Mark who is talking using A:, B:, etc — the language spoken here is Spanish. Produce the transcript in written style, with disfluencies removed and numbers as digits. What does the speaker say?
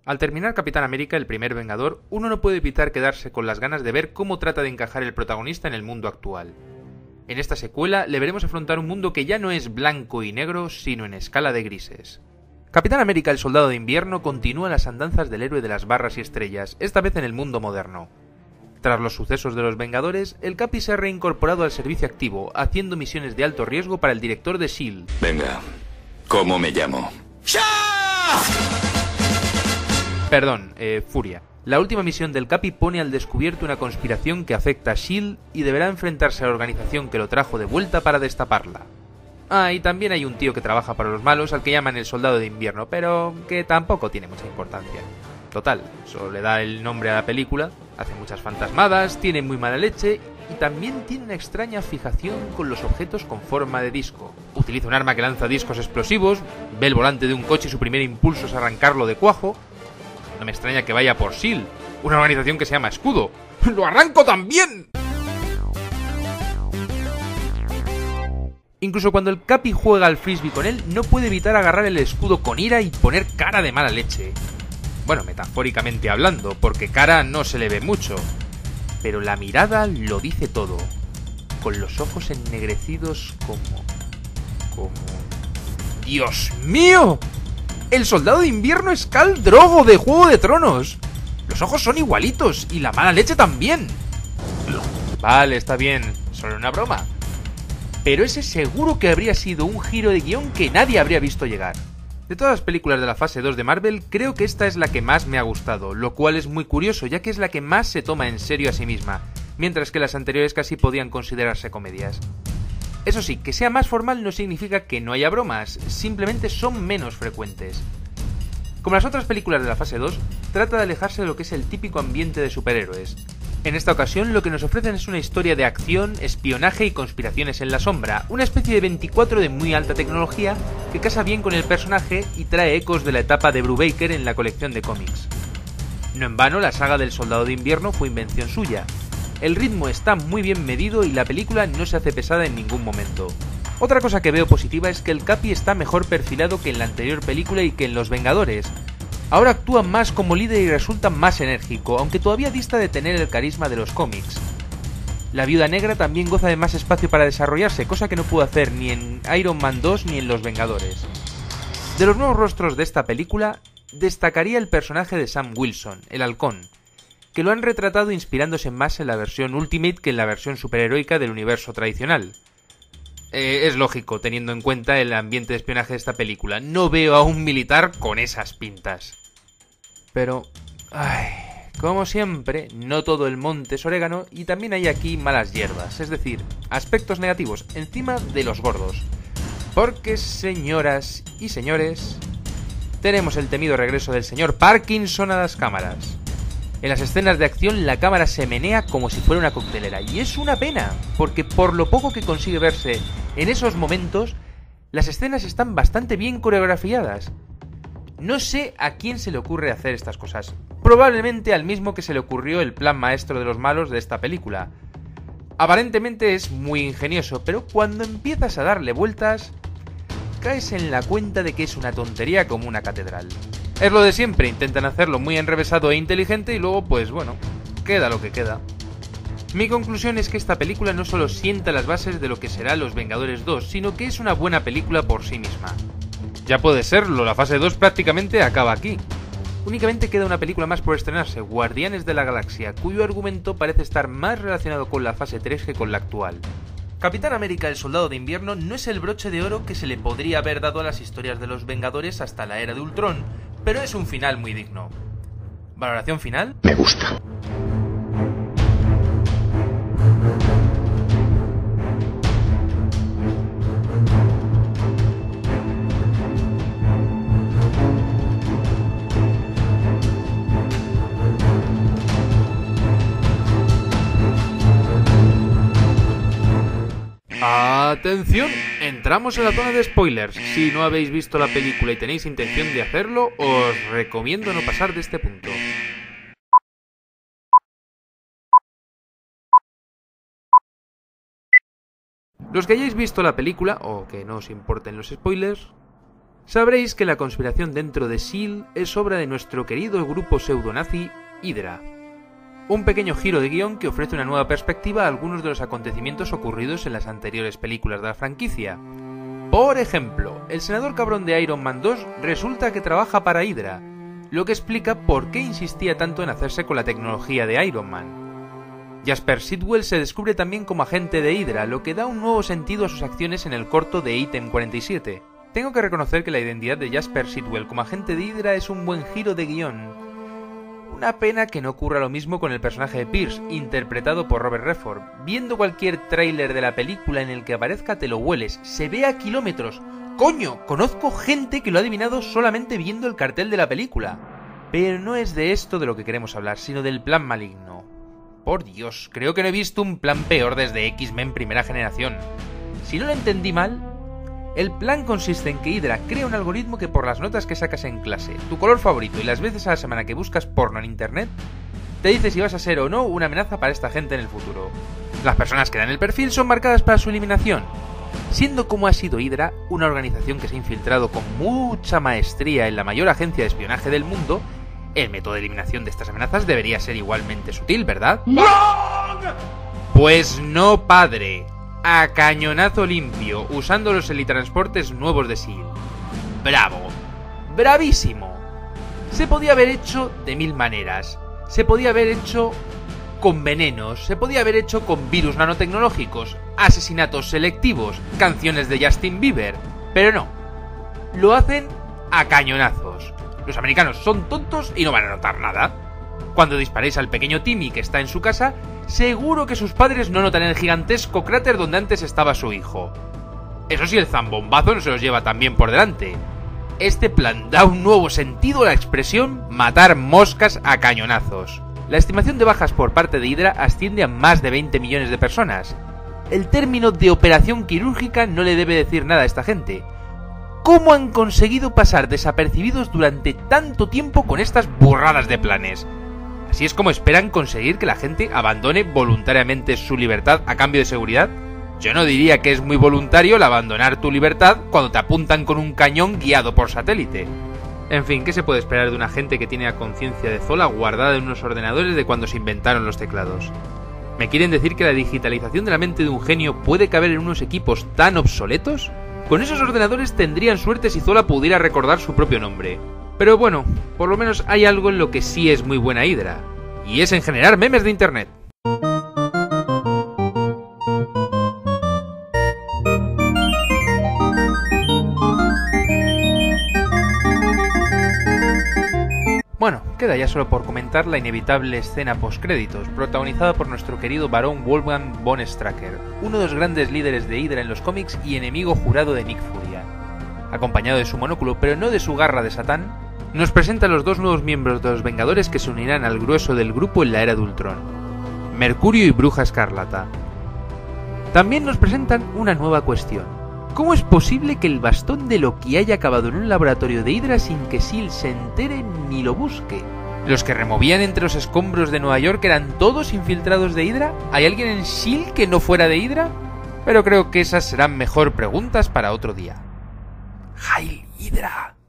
A: Al terminar Capitán América, el primer Vengador, uno no puede evitar quedarse con las ganas de ver cómo trata de encajar el protagonista en el mundo actual. En esta secuela le veremos afrontar un mundo que ya no es blanco y negro, sino en escala de grises. Capitán América, el Soldado de Invierno, continúa las andanzas del héroe de las barras y estrellas, esta vez en el mundo moderno. Tras los sucesos de los Vengadores, el Capi se ha reincorporado al servicio activo, haciendo misiones de alto riesgo para el director de S.H.I.E.L.D.
B: Venga, ¿cómo me llamo?
A: Perdón, Furia. La última misión del Capi pone al descubierto una conspiración que afecta a S.H.I.E.L.D. y deberá enfrentarse a la organización que lo trajo de vuelta para destaparla. Ah, y también hay un tío que trabaja para los malos al que llaman el Soldado de Invierno, pero que tampoco tiene mucha importancia. Total, solo le da el nombre a la película, hace muchas fantasmadas, tiene muy mala leche y también tiene una extraña fijación con los objetos con forma de disco. Utiliza un arma que lanza discos explosivos, ve el volante de un coche y su primer impulso es arrancarlo de cuajo. No me extraña que vaya por S.H.I.E.L.D., una organización que se llama Escudo. ¡Lo arranco también! Incluso cuando el Capi juega al frisbee con él, no puede evitar agarrar el escudo con ira y poner cara de mala leche. Bueno, metafóricamente hablando, porque cara no se le ve mucho. Pero la mirada lo dice todo. Con los ojos ennegrecidos como... ¡Dios mío! El Soldado de Invierno es Khal Drogo de Juego de Tronos. Los ojos son igualitos y la mala leche también. Vale, está bien, solo una broma. Pero ese seguro que habría sido un giro de guión que nadie habría visto llegar. De todas las películas de la fase 2 de Marvel, creo que esta es la que más me ha gustado, lo cual es muy curioso, ya que es la que más se toma en serio a sí misma, mientras que las anteriores casi podían considerarse comedias. Eso sí, que sea más formal no significa que no haya bromas, simplemente son menos frecuentes. Como las otras películas de la fase 2, trata de alejarse de lo que es el típico ambiente de superhéroes. En esta ocasión lo que nos ofrecen es una historia de acción, espionaje y conspiraciones en la sombra, una especie de 24 de muy alta tecnología que casa bien con el personaje y trae ecos de la etapa de Brubaker en la colección de cómics. No en vano, la saga del Soldado de Invierno fue invención suya. El ritmo está muy bien medido y la película no se hace pesada en ningún momento. Otra cosa que veo positiva es que el Capi está mejor perfilado que en la anterior película y que en Los Vengadores. Ahora actúa más como líder y resulta más enérgico, aunque todavía dista de tener el carisma de los cómics. La Viuda Negra también goza de más espacio para desarrollarse, cosa que no pudo hacer ni en Iron Man 2 ni en Los Vengadores. De los nuevos rostros de esta película, destacaría el personaje de Sam Wilson, el Halcón, que lo han retratado inspirándose más en la versión Ultimate que en la versión superheroica del universo tradicional. Es lógico, teniendo en cuenta el ambiente de espionaje de esta película. No veo a un militar con esas pintas. Pero, como siempre, no todo el monte es orégano y también hay aquí malas hierbas, es decir, aspectos negativos encima de los gordos. Porque, señoras y señores, tenemos el temido regreso del señor Parkinson a las cámaras. En las escenas de acción la cámara se menea como si fuera una coctelera, y es una pena, porque por lo poco que consigue verse en esos momentos, las escenas están bastante bien coreografiadas. No sé a quién se le ocurre hacer estas cosas. Probablemente al mismo que se le ocurrió el plan maestro de los malos de esta película. Aparentemente es muy ingenioso, pero cuando empiezas a darle vueltas, caes en la cuenta de que es una tontería como una catedral. Es lo de siempre, intentan hacerlo muy enrevesado e inteligente y luego, pues bueno, queda lo que queda. Mi conclusión es que esta película no solo sienta las bases de lo que será Los Vengadores 2, sino que es una buena película por sí misma. Ya puede serlo, la fase 2 prácticamente acaba aquí. Únicamente queda una película más por estrenarse, Guardianes de la Galaxia, cuyo argumento parece estar más relacionado con la fase 3 que con la actual. Capitán América, el Soldado de Invierno, no es el broche de oro que se le podría haber dado a las historias de los Vengadores hasta la era de Ultron, pero es un final muy digno. ¿Valoración final?
B: Me gusta.
A: ¡Atención! Entramos en la zona de spoilers. Si no habéis visto la película y tenéis intención de hacerlo, os recomiendo no pasar de este punto. Los que hayáis visto la película, o que no os importen los spoilers, Sabréis que la conspiración dentro de S.H.I.E.L.D. es obra de nuestro querido grupo pseudonazi Hydra. Un pequeño giro de guión que ofrece una nueva perspectiva a algunos de los acontecimientos ocurridos en las anteriores películas de la franquicia. Por ejemplo, el senador cabrón de Iron Man 2 resulta que trabaja para Hydra, lo que explica por qué insistía tanto en hacerse con la tecnología de Iron Man. Jasper Sitwell se descubre también como agente de Hydra, lo que da un nuevo sentido a sus acciones en el corto de Item 47. Tengo que reconocer que la identidad de Jasper Sitwell como agente de Hydra es un buen giro de guión. Una pena que no ocurra lo mismo con el personaje de Pierce, interpretado por Robert Redford. Viendo cualquier tráiler de la película en el que aparezca te lo hueles, se ve a kilómetros. ¡Coño! Conozco gente que lo ha adivinado solamente viendo el cartel de la película. Pero no es de esto de lo que queremos hablar, sino del plan maligno. Por Dios, creo que no he visto un plan peor desde X-Men primera generación. Si no lo entendí mal, el plan consiste en que Hydra crea un algoritmo que por las notas que sacas en clase, tu color favorito y las veces a la semana que buscas porno en internet, te dice si vas a ser o no una amenaza para esta gente en el futuro. Las personas que dan el perfil son marcadas para su eliminación. Siendo como ha sido Hydra, una organización que se ha infiltrado con mucha maestría en la mayor agencia de espionaje del mundo, el método de eliminación de estas amenazas debería ser igualmente sutil, ¿verdad? ¡No! Pues no, padre. A cañonazo limpio, usando los helitransportes nuevos de S.H.I.E.L.D. ¡Bravo! ¡Bravísimo! Se podía haber hecho de mil maneras. Se podía haber hecho con venenos, se podía haber hecho con virus nanotecnológicos, asesinatos selectivos, canciones de Justin Bieber. Pero no. Lo hacen a cañonazos. Los americanos son tontos y no van a notar nada. Cuando disparéis al pequeño Timmy que está en su casa, seguro que sus padres no notan el gigantesco cráter donde antes estaba su hijo. Eso sí, el zambombazo no se los lleva tan bien por delante. Este plan da un nuevo sentido a la expresión matar moscas a cañonazos. La estimación de bajas por parte de Hydra asciende a más de 20 millones de personas. El término de operación quirúrgica no le debe decir nada a esta gente. ¿Cómo han conseguido pasar desapercibidos durante tanto tiempo con estas burradas de planes? ¿Así es como esperan conseguir que la gente abandone voluntariamente su libertad a cambio de seguridad? Yo no diría que es muy voluntario el abandonar tu libertad cuando te apuntan con un cañón guiado por satélite. En fin, ¿qué se puede esperar de una gente que tiene la conciencia de Zola guardada en unos ordenadores de cuando se inventaron los teclados? ¿Me quieren decir que la digitalización de la mente de un genio puede caber en unos equipos tan obsoletos? Con esos ordenadores tendrían suerte si Zola pudiera recordar su propio nombre. Pero bueno, por lo menos hay algo en lo que sí es muy buena Hydra, y es en generar memes de internet. Bueno, queda ya solo por comentar la inevitable escena postcréditos, protagonizada por nuestro querido barón Wolfgang von Stracker, uno de los grandes líderes de Hydra en los cómics y enemigo jurado de Nick Furia. Acompañado de su monóculo, pero no de su garra de Satán, nos presenta a los dos nuevos miembros de los Vengadores que se unirán al grueso del grupo en la era de Ultron, Mercurio y Bruja Escarlata. También nos presentan una nueva cuestión. ¿Cómo es posible que el bastón de Loki haya acabado en un laboratorio de Hydra sin que S.H.I.E.L.D. se entere ni lo busque? ¿Los que removían entre los escombros de Nueva York eran todos infiltrados de Hydra? ¿Hay alguien en S.H.I.E.L.D. que no fuera de Hydra? Pero creo que esas serán mejor preguntas para otro día. ¡Heil Hydra!